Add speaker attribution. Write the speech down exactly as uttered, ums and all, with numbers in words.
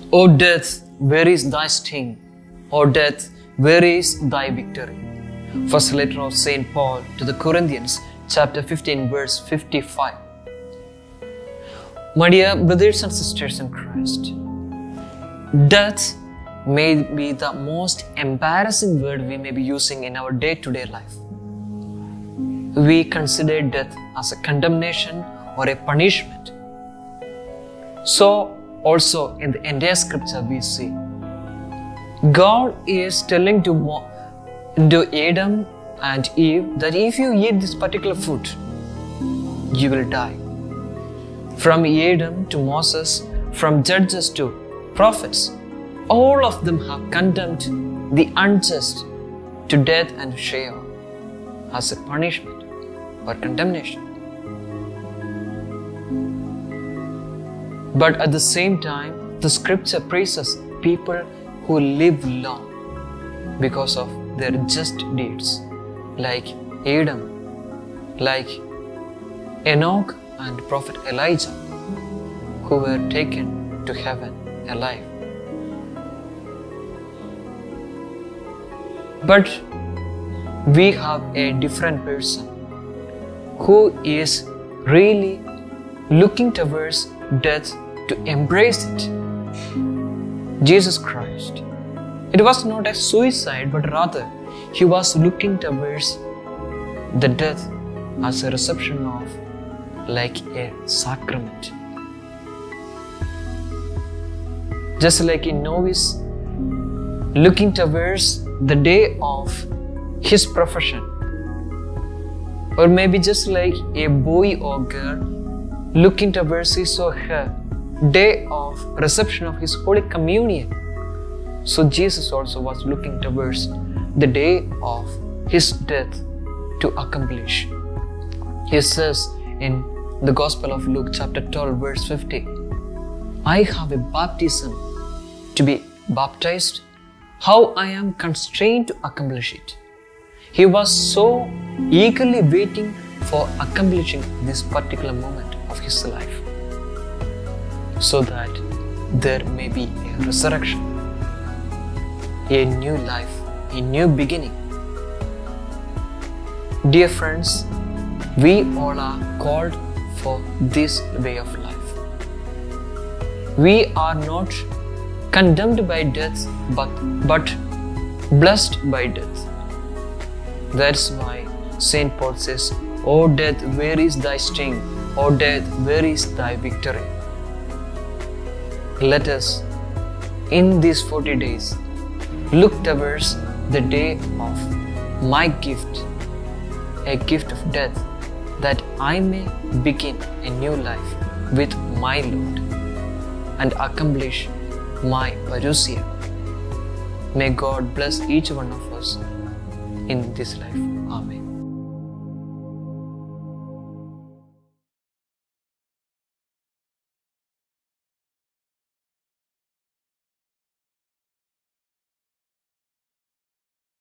Speaker 1: O death, where is thy sting? O death, where is thy victory? First letter of Saint Paul to the Corinthians, chapter fifteen, verse fifty-five. My dear brothers and sisters in Christ, death may be the most embarrassing word we may be using in our day-to-day life. We consider death as a condemnation or a punishment. So also in the entire scripture we see God is telling to, to Adam and Eve that if you eat this particular food, you will die. From Adam to Moses, from judges to prophets, all of them have condemned the unjust to death and Sheol as a punishment or condemnation. But at the same time, the scripture praises people who live long because of their just deeds, like Adam, like Enoch and Prophet Elijah, who were taken to heaven alive. But we have a different person who is really looking towards death to embrace it. Jesus Christ. It was not a suicide, but rather he was looking towards the death as a reception of like a sacrament. Just like a novice looking towards the day of his profession, or maybe just like a boy or girl looking towards his or her day of reception of his Holy Communion. So Jesus also was looking towards the day of his death to accomplish. He says in the Gospel of Luke chapter twelve verse fifty, I have a baptism to be baptized, how I am constrained to accomplish it. He was so eagerly waiting for accomplishing this particular moment of his life, so that there may be a resurrection, a new life, a new beginning. Dear friends, we all are called for this way of life. We are not condemned by death, but, but blessed by death. That's why Saint Paul says, O death, where is thy sting? O death, where is thy victory? Let us, in these forty days, look towards the day of my gift, a gift of death, that I may begin a new life with my Lord and accomplish my parousia. May God bless each one of us in this life. Amen.